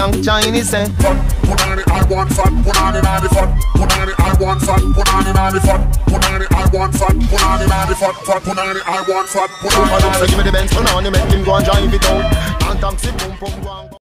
and Chinese say. Punani, I want fat, punani na the fat. Punani, I want fat, punani na the fat. Punani, I want fat, punani na the fat. Punani, I want fat, punani na the fat. Give me the Benz, punani, make him go and drive it out. And taxi, boom, boom, boom.